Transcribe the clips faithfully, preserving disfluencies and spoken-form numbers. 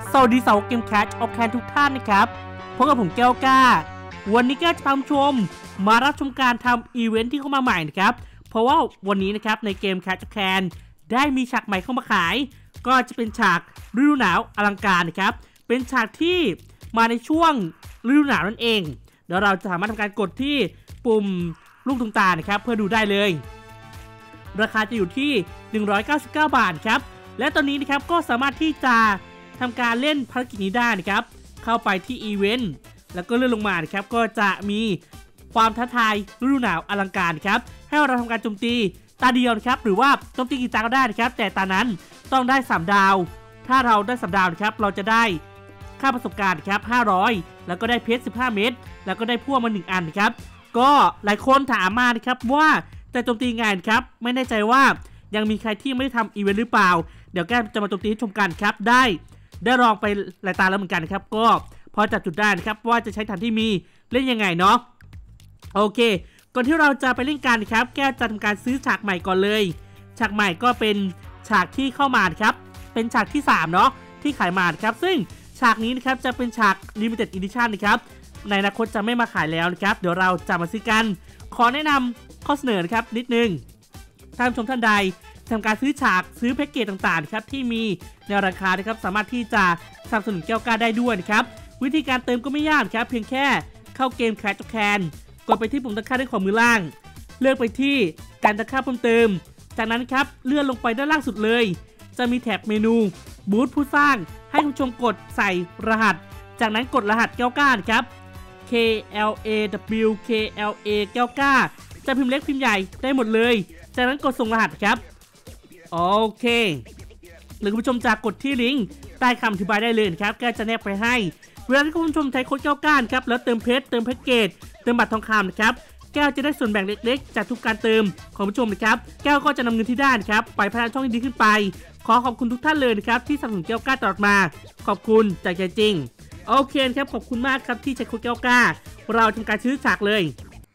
สวัสดีสาวเกมแคชออฟแคนทุกท่านนะครับพบกับผมแก้วก้าวันนี้แก้วจะพาชมมารับชมการทำอีเวนท์ที่เข้ามาใหม่นะครับเพราะว่าวันนี้นะครับในเกมแคชออฟแคนได้มีฉากใหม่เข้ามาขายก็จะเป็นฉากฤดูหนาวอลังการนะครับเป็นฉากที่มาในช่วงฤดูหนาวนั่นเองเดี๋ยวเราจะสามารถทำการกดที่ปุ่มลูกตรงตานะครับเพื่อดูได้เลยราคาจะอยู่ที่หนึ่งร้อยเก้าสิบเก้าบาทครับและตอนนี้นะครับก็สามารถที่จะทำการเล่นภารกิจนี้ได้นะครับเข้าไปที่อีเวนต์แล้วก็เลื่อนลงมานะครับก็จะมีความท้าทายฤดูหนาวอลังการครับให้เราทำการโจมตีตาเดียวนะครับหรือว่าโจมตีกี่ตาก็ได้นะครับแต่ตานั้นต้องได้สามดาวถ้าเราได้สามดาวนะครับเราจะได้ค่าประสบการณ์ครับห้าร้อยแล้วก็ได้เพชรสิบห้าเม็ดแล้วก็ได้พวกมาหนึ่งอันนะครับก็หลายคนถามมานะครับว่าแต่โจมตีไงครับไม่แน่ใจว่ายังมีใครที่ไม่ได้ทำอีเวนต์หรือเปล่าเดี๋ยวแกจะมาโจมตีให้ชมกันครับได้ได้ลองไปหลายตาแล้วเหมือนกันครับก็พอจับจุดได้นะครับว่าจะใช้ฐานที่มีเล่นยังไงเนาะโอเคก่อนที่เราจะไปเล่นกันครับแก้วจะทำการซื้อฉากใหม่ก่อนเลยฉากใหม่ก็เป็นฉากที่เข้ามาครับเป็นฉากที่สามเนาะที่ขายมาครับซึ่งฉากนี้นะครับจะเป็นฉาก Limited Edition นะครับในอนาคตจะไม่มาขายแล้วนะครับเดี๋ยวเราจะมาซื้อกันขอแนะนำข้อเสนอนะครับนิดนึงท่านผู้ชมท่านใดทำการซื้อฉากซื้อแพ็กเกจต่างๆนะครับที่มีในราคานะครับสามารถที่จะสนับสนุนแก้วก้าได้ด้วยนะครับวิธีการเติมก็ไม่ยากครับเพียงแค่เข้าเกม Clash of Clans กดไปที่ปุ่มตะค่าด้านขวามือล่างเลือกไปที่การตะค่าเพิ่มเติมจากนั้นครับเลื่อนลงไปด้านล่างสุดเลยจะมีแท็บเมนูบูธผู้สร้างให้คุณผู้ชมกดใส่รหัสจากนั้นกดรหัสแก้วก้าครับ K L A W K L A แก้วก้าจะพิมพ์เล็กพิมพ์ใหญ่ได้หมดเลยจากนั้นกดส่งรหัสครับโอเคหรือคุณผู้ชมจะกดที่ลิงก์ใต้คำอธิบายได้เลยครับแก้วจะแนบไปให้เวลาที่คุณผู้ชมใช้โค้ดแก้วก้าครับแล้วเติมเพชรเติมแพ็กเกจเติมบัตรทองคำนะครับแก้วจะได้ส่วนแบ่งเล็กๆจากทุกการเติมของผู้ชมนะครับแก้วก็จะนำเงินที่ได้นะครับไปพัฒนาช่องที่ดีขึ้นไปขอขอบคุณทุกท่านเลยนะครับที่สนับสนุนแก้วก้าตลอดมาขอบคุณจากใจจริงโอเคครับขอบคุณมากครับที่ใช้โค้ดแก้วก้าเราทำการซื้อฉากเลย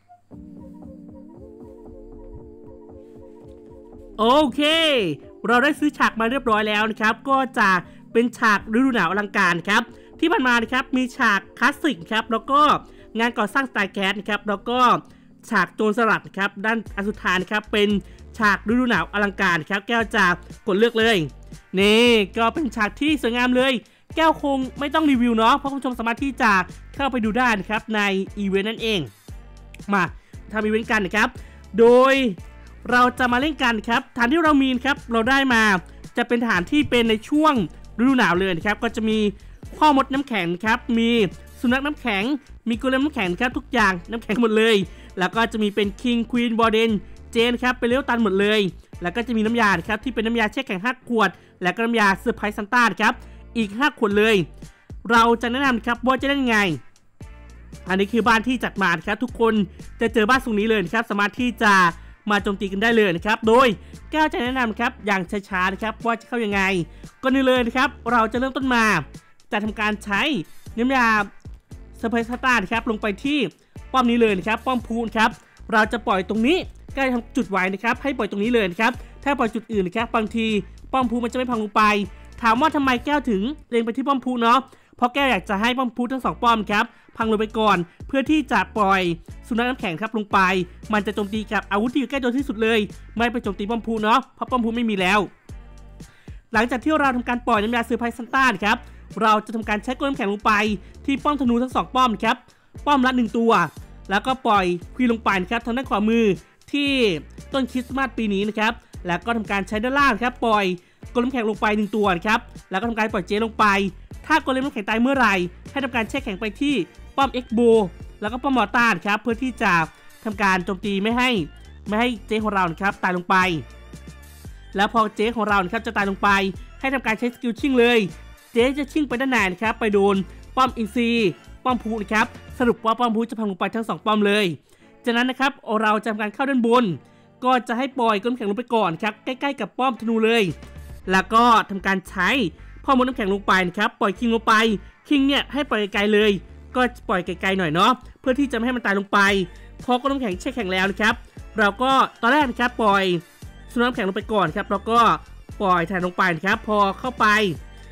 โอเคเราได้ซื้อฉากมาเรียบร้อยแล้วนะครับก็จะเป็นฉากฤดูหนาวอลังการครับที่ผ่านมานะครับมีฉากคลาสสิกครับแล้วก็งานก่อสร้างสไตล์แคสนะครับแล้วก็ฉากโจรสลัดครับด้านอันสุดท้ายนะครับเป็นฉากฤดูหนาวอลังการครับแก้วจะกดเลือกเลยนี่ก็เป็นฉากที่สวยงามเลยแก้วคงไม่ต้องรีวิวเนาะเพราะคุณผู้ชมสามารถที่จะเข้าไปดูได้นะครับในอีเวนต์นั่นเองมาทำอีเวนต์กันนะครับโดยเราจะมาเล่นกันครับฐานที่เรามีครับเราได้มาจะเป็นฐานที่เป็นในช่วงฤดูหนาวเลยนะครับก็จะมีพ่อมดน้ำแข็งครับมีสุนัขน้ำแข็งมีโกเลมน้ำแข็งครับทุกอย่างน้ำแข็งหมดเลยแล้วก็จะมีเป็นคิงควีนบอร์เดนเจนครับเป็นเลเวลตันหมดเลยแล้วก็จะมีน้ำยาครับที่เป็นน้ำยาแช่แข็งห้าขวดแล้วก็น้ำยาเซอร์ไพรส์ซันต้าครับอีกห้าขวดเลยเราจะแนะนำครับว่าจะเล่นยังไงอันนี้คือบ้านที่จัดมาครับทุกคนจะเจอบ้านตรงนี้เลยนะครับสามารถที่จะมาโจมตีกันได้เลยนะครับโดยแก้วจะแนะนำครับอย่างช้าๆนะครับว่าจะเข้ายังไงก็นี่เลยนะครับเราจะเริ่มต้นมาจะทำการใช้น้ำยาสเปรย์สตาร์นะครับลงไปที่ป้อมนี้เลยนะครับป้อมพูนครับเราจะปล่อยตรงนี้แก้วทำจุดไว้นะครับให้ปล่อยตรงนี้เลยนะครับถ้าปล่อยจุดอื่นนะครับบางทีป้อมพูมันจะไม่พังลงไปถามว่าทำไมแก้วถึงเล็งไปที่ป้อมพูเนาะเพราะแก้วอยากจะให้ป้อมพูทั้งสองป้อมครับพังลงไปก่อนเพื่อที่จะปล่อยสุนัขน้ำแข็งครับลงไปมันจะโจมตีกับอาวุธที่อยู่ใกล้ตัวที่สุดเลยไม่ไปโจมตีป้อมพูเนาะเพราะป้อมพูไม่มีแล้วหลังจากที่เราทำการปล่อยน้ำยาเซอร์ไพรส์ซันต้าครับเราจะทำการใช้กลน้ำแข็งลงไปที่ป้อมธนูทั้งสองป้อมครับป้อมละหนึ่งตัวแล้วก็ปล่อยควีนลงไปนะครับทางด้านขวามือที่ต้นคริสต์มาสปีนี้นะครับแล้วก็ทำการใช้ด้านล่างครับปล่อยกลน้ำแข็งลงไปหนึ่งตัวนะครับแล้วก็ทำการปล่อยเจลงไปถ้ากลน้ำแข็งตายเมื่อไหร่ให้ทำการแช่แข็งไปที่ป้อมเอ็กโบแล้วก็ป้อมมอร์ตาร์ครับเพื่อที่จะทำการโจมตีไม่ให้ไม่ให้เจของเราครับตายลงไปแล้วพอเจของเราครับจะตายลงไปให้ทำการใช้สกิลชิ่งเลยเจจะชิ่งไปด้านในนะครับไปโดนป้อมอินซีป้อมพูนะครับสรุปว่าป้อมพูจะพังลงไปทั้งสองป้อมเลยจากนั้นนะครับเราจะทำการเข้าด้านบนก็จะให้ปล่อยกลน้ำแข็งลงไปก่อนครับใกล้ๆกับป้อมธนูเลยแล้วก็ทำการใช้พ่อมดน้ำแข็งลงไปนะครับปล่อยคิงลงไปคิงเนี่ยให้ปล่อยไกลๆเลยก็ปล่อยไกลๆหน่อยเนาะเพื่อที่จะไม่ให้มันตายลงไปพอกลน้ำแข็งแช่แข็งแล้วนะครับเราก็ตอนแรกนะครับปล่อยสุนัขน้ำแข็งลงไปก่อนครับแล้วก็ปล่อยแทนลงไปนะครับพอเข้าไป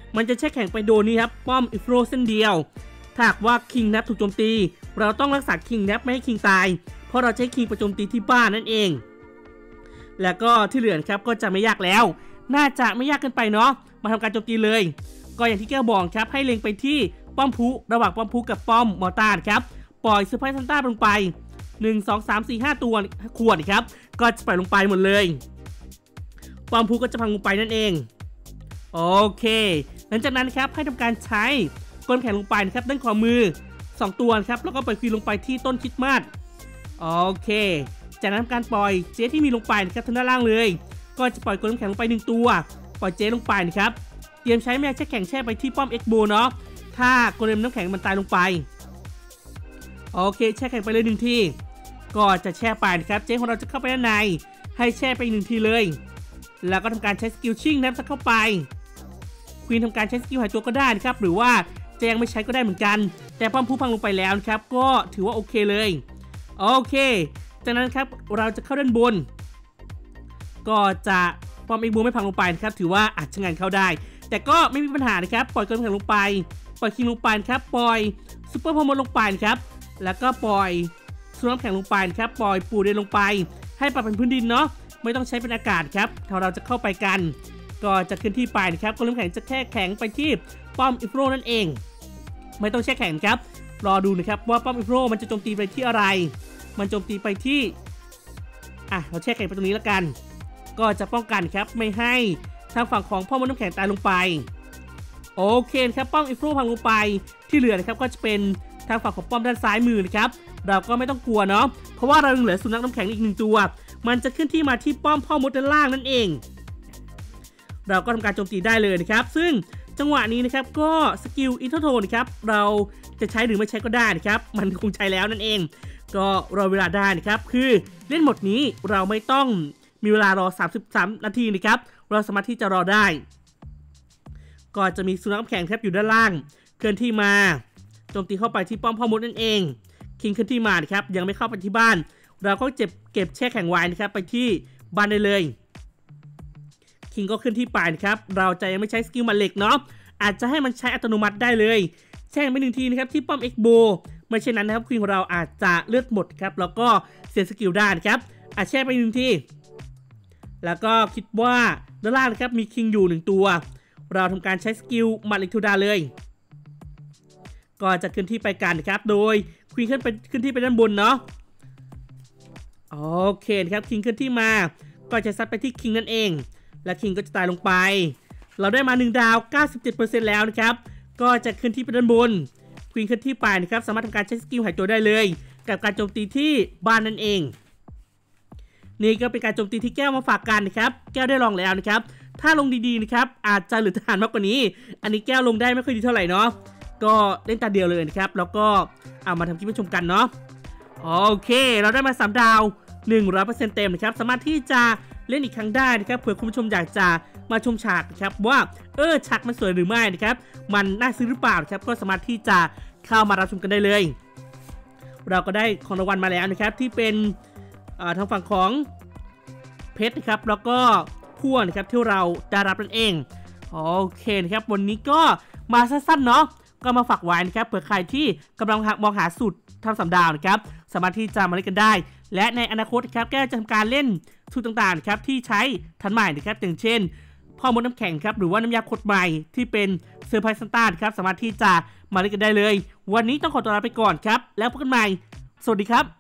มันจะแช่แข็งไปโดนนี่ครับป้อมอิฟโรเส้นเดียวถ้าหากว่าคิงนับถูกโจมตีเราต้องรักษาคิงนับไม่ให้คิงตายเพราะเราใช้คิงประโจมตีที่บ้านนั่นเองแล้วก็ที่เหลือครับก็จะไม่ยากแล้วน่าจะไม่ยากเกินไปเนาะมาทำการโจมตีเลยก็อย่างที่แก้วบอกครับให้เล็งไปที่ป้อมพุระหว่างป้อมพุกับป้อมมอร์ตาร์ครับปล่อยเซอร์ไพรส์ซันต้าลงไปหนึ่ง สอง สาม สี่ ห้าตัวขวดครับก็จะปล่อยลงไปหมดเลยป้อมพุก็จะพังลงไปนั่นเองโอเคหลังจากนั้นครับให้ทำการใช้ก้นแข็งลงไปนะครับด้านขวามือสองตัวครับแล้วก็ปล่อยควีนลงไปที่ต้นคริสต์มาสโอเคจากนั้นทำการปล่อยเจที่มีลงไปนะครับทางด้านล่างเลยก็จะปล่อยก้นแข็งลงไปหนึ่งตัวปล่อยเจลงไปนะครับเตรียมใช้แม่แช่แข็งแช่ไปที่ป้อมเอ็กโบเนาะถ้าโกเลมน้ำแข็งมันตายลงไปโอเคแช่แข็งไปเลยหนึ่งทีก็จะแช่ไปนะครับเจของเราจะเข้าไปด้านในให้แช่ไปหนึ่งทีเลยแล้วก็ทำการใช้สกิลชิ่งน้ำเข้าไปควีนทำการใช้สกิลหายตัวก็ได้นะครับหรือว่าจะยังไม่ใช้ก็ได้เหมือนกันแต่ป้อมผู้พังลงไปแล้วนะครับก็ถือว่าโอเคเลยโอเคจากนั้นครับเราจะเข้าด้านบนก็จะป้อมเอ็กโบไม่พังลงไปนะครับถือว่าอาจจะงานเข้าได้แต่ก็ไม่มีปัญหานะครับปล่อยก้นแข็งลงไปปล่อยคิงลงไปครับปล่อยซุปเปอร์พอมลงไปครับแล้วก็ปล่อยสโนว์แข็งลงไปครับปล่อยปูเดินลงไปให้ปรับเป็นพื้นดินเนาะไม่ต้องใช้เป็นอากาศครับถ้าเราจะเข้าไปกันก็จะขึ้นที่ไปนะครับก้นแข็งจะแค่แข็งไปที่ป้อมอิฟโรนั่นเองไม่ต้องแช่แข็งครับรอดูนะครับว่าป้อมอิฟโรมันจะโจมตีไปที่อะไรมันโจมตีไปที่อ่ะเราแช่แข็งไปตรงนี้แล้วกันก็จะป้องกันครับไม่ให้ทางฝั่งของพ่อมดน้ำแข็งตายลงไปโอเคครับป้อมอิฟโรพังลงไปที่เหลือนะครับก็จะเป็นทางฝั่งของป้อมด้านซ้ายมือนะครับเราก็ไม่ต้องกลัวเนาะเพราะว่าเรายังเหลือสุนัขน้ำแข็งอีกหนึ่งตัวมันจะขึ้นที่มาที่ป้อมพ่อมดด้านล่างนั่นเองเราก็ทำการโจมตีได้เลยนะครับซึ่งจังหวะนี้นะครับก็สกิลอินเทอร์โทนนะครับเราจะใช้หรือไม่ใช้ก็ได้นะครับมันคงใช้แล้วนั่นเองก็รอเวลาได้นะครับคือเล่นหมดนี้เราไม่ต้องมีเวลารอสามสิบสามนาทีนะครับเราสามารถที่จะรอได้ก็จะมีสุนัขน้ำแข็งครับอยู่ด้านล่างเคลื่อนที่มาโจมตีเข้าไปที่ป้อมพ่อมดนั่นเองคิงเคลื่อนที่มานะครับยังไม่เข้าไปที่บ้านเราก็เจ็บเก็บแช่แข็งไว้นะครับไปที่บ้านได้เลยคิงก็ขึ้นที่ไปนะครับเราจะยังไม่ใช้สกิลมันเหล็กเนาะอาจจะให้มันใช้อัตโนมัติได้เลยแช่ไปหนึ่งทีนะครับที่ป้อมเอ็กโบไม่เช่นนั้นนะครับคิงของเราอาจจะเลือดหมดครับแล้วก็เสียสกิลได้นะครับอาจแช่ไปหนึ่งทีแล้วก็คิดว่าด้านล่างนะครับมีคิงอยู่หนึ่งตัวเราทำการใช้สกิลมัดเหล็กทูดาเลยก็จะขึ้นที่ไปกันนะครับโดยควีนขึ้นไปขึ้นที่ไปด้านบนเนาะโอเคครับคิงขึ้นที่มาก็จะซัดไปที่คิงนั่นเองและคิงก็จะตายลงไปเราได้มาหนึ่งดาว เก้าสิบเจ็ดเปอร์เซ็นต์ แล้วนะครับก็จะขึ้นที่ไปด้านบนควีนขึ้นที่ไปนะครับสามารถทำการใช้สกิลหายตัวได้เลยกับการโจมตีที่บ้านนั่นเองนี่ก็เป็นการโจมตีที่แก้วมาฝากกันนะครับแก้วได้ลองแล้วนะครับถ้าลงดีๆนะครับอาจจะเหลือทหารมากกว่านี้อันนี้แก้วลงได้ไม่ค่อยดีเท่าไหร่เนาะก็เล่นตาเดียวเลยนะครับแล้วก็เอามาทำคลิปให้ชมกันเนาะโอเคเราได้มาสามดาว หนึ่งร้อยเปอร์เซ็นต์ เต็มนะครับสามารถที่จะเล่นอีกครั้งได้นะครับเผื่อคุณผู้ชมอยากจะมาชมฉากนะครับว่าเออฉากมันสวยหรือไม่นะครับมันน่าซื้อหรือเปล่านะครับก็สามารถที่จะเข้ามารับชมกันได้เลยเราก็ได้ของรางวัลมาแล้วนะครับที่เป็นทางฝั่งของเพชรนะครับแล้วก็พ่วงนะครับที่เราได้รับนั่นเองโอเคนะครับวันนี้ก็มาสั้นๆเนาะก็มาฝากไว้นะครับเผื่อใครที่กำลังมองหาสูตรทำสามดาวนะครับสามารถที่จะมาเล่นกันได้และในอนาคตครับแก้จะทำการเล่นสูตรต่างๆครับที่ใช้ทันใหม่นะครับอย่างเช่นพ่อมดน้ำแข็งครับหรือว่าน้ำยาขวดใหม่ที่เป็นเซอร์ไพรส์ซันต้าครับสามารถที่จะมาเล่นกันได้เลยวันนี้ต้องขอตัวลาไปก่อนครับแล้วพบกันใหม่สวัสดีครับ